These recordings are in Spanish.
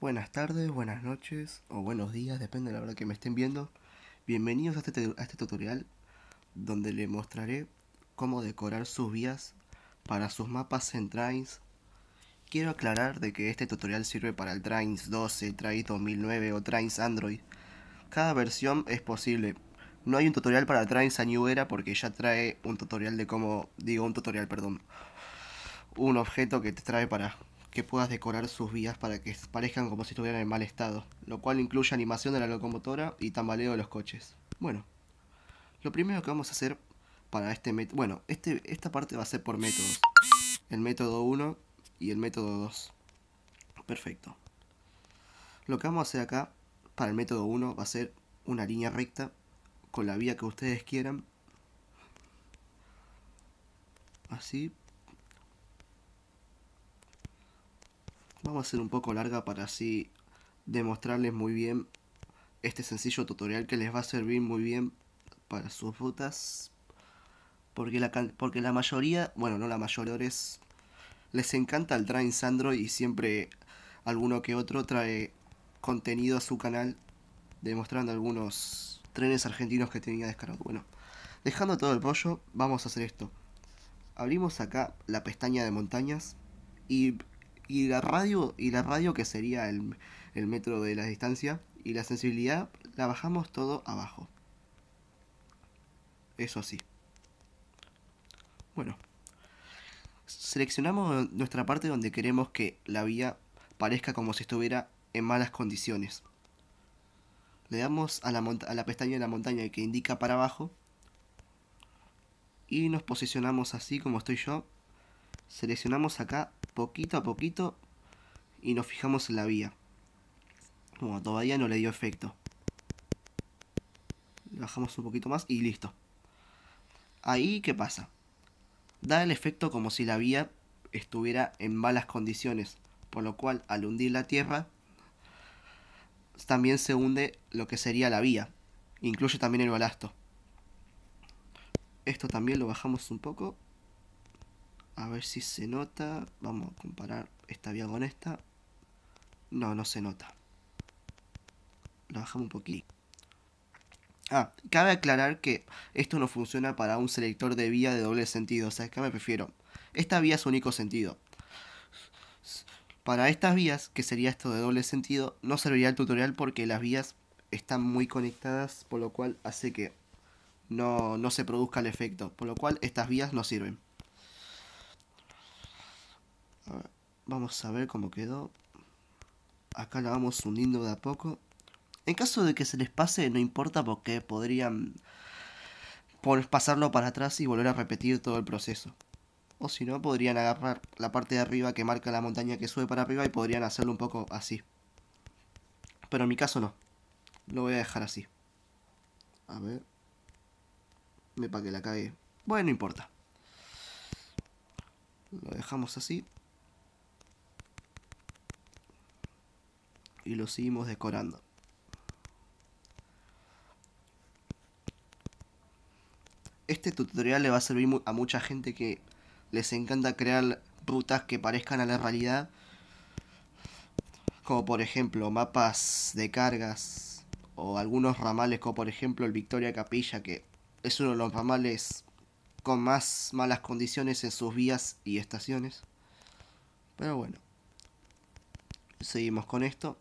Buenas tardes, buenas noches o buenos días, depende de la hora que me estén viendo. Bienvenidos a este tutorial donde les mostraré cómo decorar sus vías para sus mapas en Trains. Quiero aclarar de que este tutorial sirve para el Trains 12, Trains 2009 o Trains Android. Cada versión es posible. No hay un tutorial para Trains a New Era porque ya trae un tutorial de cómo... Digo, un tutorial, perdón. Un objeto que te trae para que puedas decorar sus vías para que parezcan como si estuvieran en mal estado, lo cual incluye animación de la locomotora y tambaleo de los coches. Bueno, lo primero que vamos a hacer para este método... Bueno, esta parte va a ser por métodos. El método 1 y el método 2. Perfecto. Lo que vamos a hacer acá para el método 1 va a ser una línea recta con la vía que ustedes quieran. Así. Vamos a hacer un poco larga para así demostrarles muy bien este sencillo tutorial que les va a servir muy bien para sus rutas. Porque la mayoría, bueno, no la mayoría, les encanta el Trains Android y siempre alguno que otro trae contenido a su canal demostrando algunos trenes argentinos que tenía descargado. Bueno, dejando todo el rollo, vamos a hacer esto. Abrimos acá la pestaña de montañas y, y la radio que sería el metro de la distancia y la sensibilidad la bajamos todo abajo. Eso sí. Bueno, seleccionamos nuestra parte donde queremos que la vía parezca como si estuviera en malas condiciones. Le damos a la pestaña de la montaña que indica para abajo y nos posicionamos así como estoy yo. Seleccionamos acá poquito a poquito y nos fijamos en la vía. Como todavía no le dio efecto. Le bajamos un poquito más y listo. Ahí, ¿qué pasa? Da el efecto como si la vía estuviera en malas condiciones, por lo cual al hundir la tierra también se hunde lo que sería la vía, incluye también el balasto. Esto también lo bajamos un poco, a ver si se nota. Vamos a comparar esta vía con esta. No, no se nota. Lo bajamos un poquito. Cabe aclarar que esto no funciona para un selector de vía de doble sentido, o sea, acá me prefiero. Esta vía es único sentido. Para estas vías, que sería esto de doble sentido, no serviría el tutorial porque las vías están muy conectadas, por lo cual hace que no se produzca el efecto, por lo cual estas vías no sirven. A ver, vamos a ver cómo quedó. Acá la vamos hundiendo de a poco. En caso de que se les pase, no importa porque podrían pasarlo para atrás y volver a repetir todo el proceso. O si no, podrían agarrar la parte de arriba que marca la montaña que sube para arriba y podrían hacerlo un poco así. Pero en mi caso no. Lo voy a dejar así. A ver. Me pa' que la cague. Bueno, no importa. Lo dejamos así. Y lo seguimos decorando. Este tutorial le va a servir a mucha gente que les encanta crear rutas que parezcan a la realidad. Como por ejemplo mapas de cargas. O algunos ramales como por ejemplo el Victoria Capilla, que es uno de los ramales con más malas condiciones en sus vías y estaciones. Pero bueno, seguimos con esto.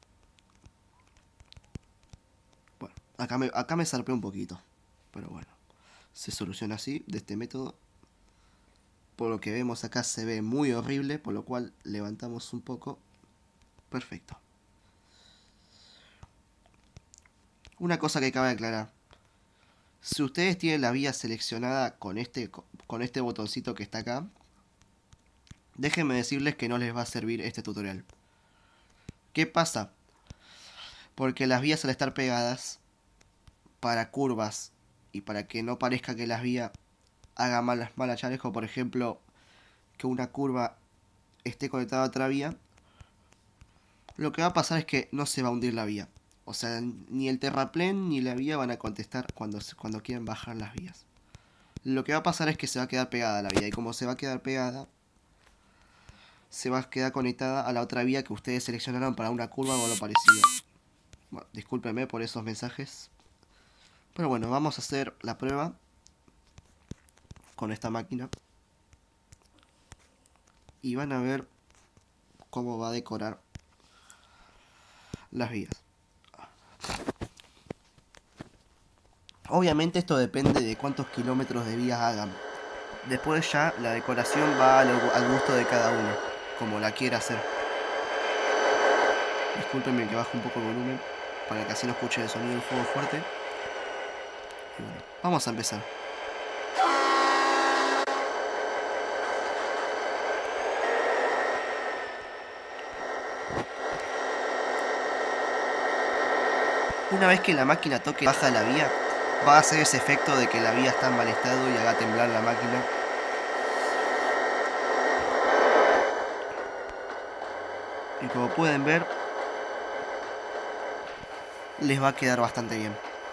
Bueno, acá me zarpé un poquito. Pero bueno, se soluciona así, de este método. Por lo que vemos acá se ve muy horrible, por lo cual levantamos un poco. Perfecto. Una cosa que cabe aclarar. Si ustedes tienen la vía seleccionada con este botoncito que está acá, déjenme decirles que no les va a servir este tutorial. ¿Qué pasa? Porque las vías al estar pegadas para curvas y para que no parezca que las vías hagan malas llaves, como por ejemplo que una curva esté conectada a otra vía, lo que va a pasar es que no se va a hundir la vía. O sea, ni el terraplén ni la vía van a contestar cuando quieran bajar las vías. Lo que va a pasar es que se va a quedar pegada la vía. Y como se va a quedar pegada, se va a quedar conectada a la otra vía que ustedes seleccionaron para una curva o algo parecido. Bueno, discúlpenme por esos mensajes. Pero bueno, vamos a hacer la prueba con esta máquina. Y van a ver cómo va a decorar las vías. Obviamente esto depende de cuántos kilómetros de vías hagan. Después ya la decoración va al gusto de cada uno, como la quiera hacer. Discúlpenme que baje un poco el volumen, para que así no escuche el sonido del fuego fuerte. Y bueno, vamos a empezar. Una vez que la máquina toque baja la vía, va a hacer ese efecto de que la vía está en mal estado y haga temblar la máquina. Y como pueden ver, les va a quedar bastante bien.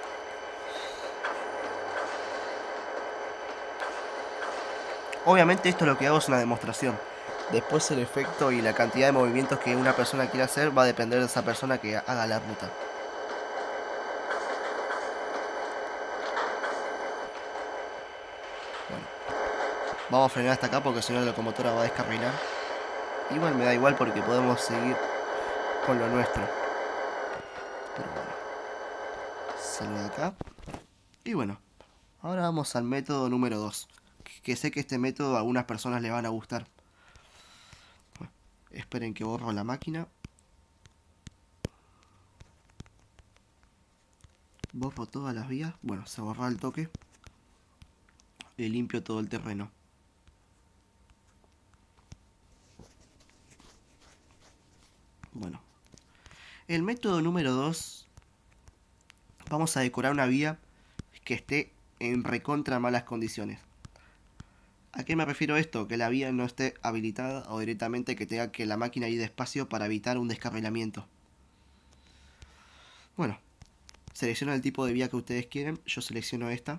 Obviamente esto lo que hago es una demostración. Después el efecto y la cantidad de movimientos que una persona quiera hacer va a depender de esa persona que haga la ruta. Bueno, vamos a frenar hasta acá porque si no la locomotora va a descarrilar. Igual me da igual porque podemos seguir con lo nuestro. Pero bueno, salgo de acá. Y bueno, ahora vamos al método número 2. Que sé que este método a algunas personas le van a gustar. Bueno, esperen que borro la máquina. Borro todas las vías. Bueno, se borra el toque. Y limpio todo el terreno. Bueno, el método número 2. Vamos a decorar una vía que esté en recontra malas condiciones. ¿A qué me refiero esto? Que la vía no esté habilitada o directamente que tenga que la máquina ir despacio para evitar un descarrilamiento. Bueno, selecciona el tipo de vía que ustedes quieren. Yo selecciono esta.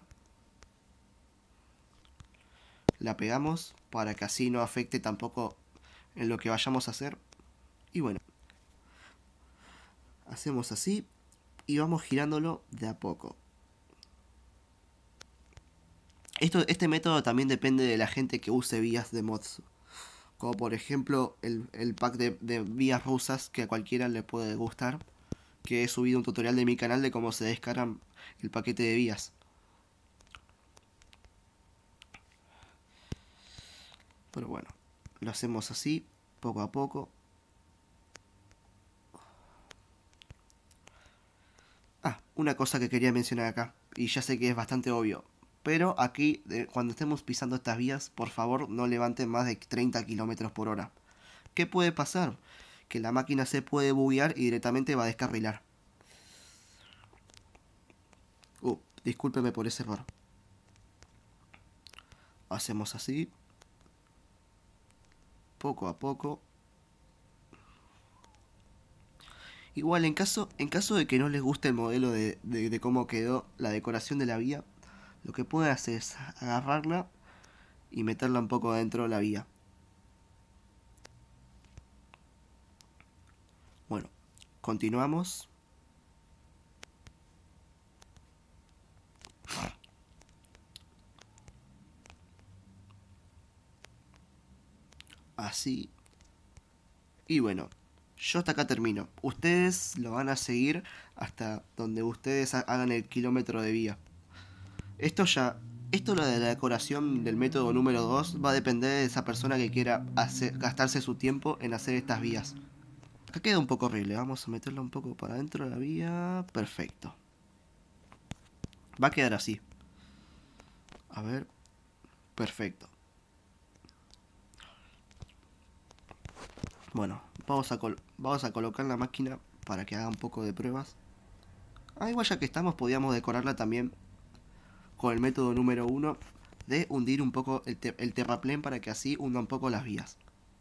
La pegamos para que así no afecte tampoco en lo que vayamos a hacer. Y bueno, hacemos así y vamos girándolo de a poco. Este método también depende de la gente que use vías de mods. Como por ejemplo el pack de vías rusas que a cualquiera le puede gustar. Que he subido un tutorial de mi canal de cómo se descargan el paquete de vías. Pero bueno, lo hacemos así, poco a poco. Ah, una cosa que quería mencionar acá, y ya sé que es bastante obvio. Pero aquí, cuando estemos pisando estas vías, por favor no levanten más de 30 km por hora. ¿Qué puede pasar? Que la máquina se puede buguear y directamente va a descarrilar. Discúlpeme por ese error. Hacemos así. Poco a poco. Igual, en caso de que no les guste el modelo de cómo quedó la decoración de la vía, lo que pueden hacer es agarrarla y meterla un poco dentro de la vía. Bueno, continuamos. Así. Y bueno, yo hasta acá termino. Ustedes lo van a seguir hasta donde ustedes hagan el kilómetro de vía. Esto lo de la decoración del método número 2 va a depender de esa persona que quiera gastarse su tiempo en hacer estas vías. Acá queda un poco horrible, vamos a meterla un poco para adentro de la vía. Perfecto. Va a quedar así. A ver. Perfecto. Bueno, vamos a colocar la máquina para que haga un poco de pruebas. Igual ya que estamos, podíamos decorarla también con el método número 1 de hundir un poco el terraplén para que así hunda un poco las vías.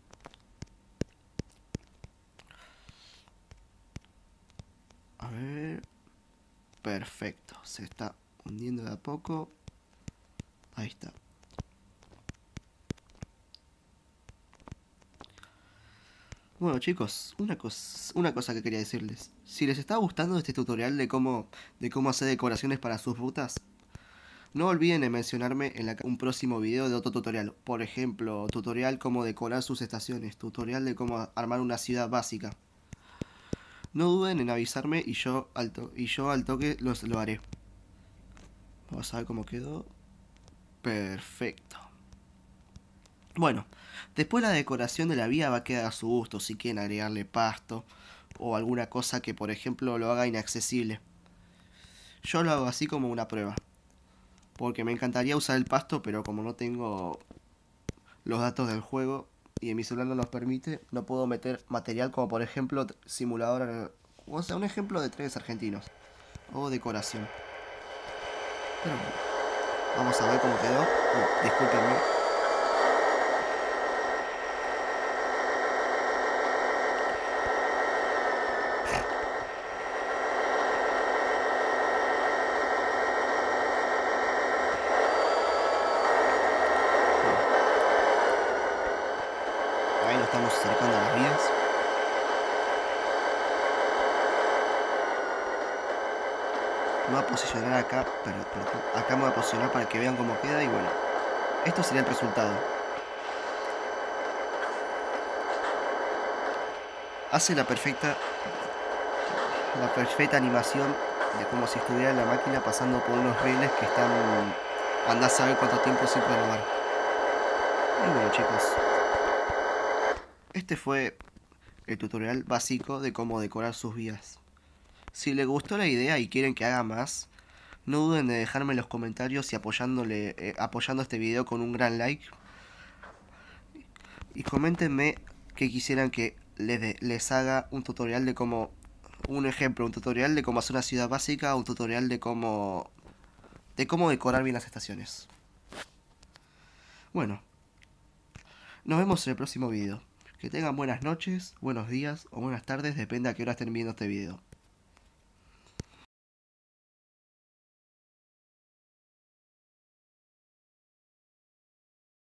A ver. Perfecto. Se está hundiendo de a poco. Ahí está. Bueno chicos, una cosa que quería decirles. Si les está gustando este tutorial de cómo hacer decoraciones para sus rutas, no olviden de mencionarme en un próximo video de otro tutorial. Por ejemplo, tutorial cómo decorar sus estaciones, tutorial de cómo armar una ciudad básica. No duden en avisarme y yo al toque lo haré. Vamos a ver cómo quedó. Perfecto. Bueno, después la decoración de la vía va a quedar a su gusto, si quieren agregarle pasto o alguna cosa que por ejemplo lo haga inaccesible. Yo lo hago así como una prueba, porque me encantaría usar el pasto, pero como no tengo los datos del juego y en mi celular no los permite, no puedo meter material como por ejemplo simulador, o sea, un ejemplo de trenes argentinos o decoración. Pero bueno, vamos a ver cómo quedó. Discúlpenme. Ahí nos estamos acercando a las vías. Me voy a posicionar acá, pero acá me voy a posicionar para que vean cómo queda y bueno, esto sería el resultado. Hace la perfecta animación de como si estuviera en la máquina pasando por unos rieles que están, andás a saber cuánto tiempo sin renovar. Y bueno chicos, este fue el tutorial básico de cómo decorar sus vías. Si les gustó la idea y quieren que haga más, no duden de dejarme en los comentarios y apoyando este video con un gran like. Y coméntenme que quisieran que les haga un tutorial de cómo, un ejemplo, un tutorial de cómo hacer una ciudad básica, un tutorial de cómo decorar bien las estaciones. Bueno, nos vemos en el próximo video. Que tengan buenas noches, buenos días o buenas tardes, depende a qué hora estén viendo este video.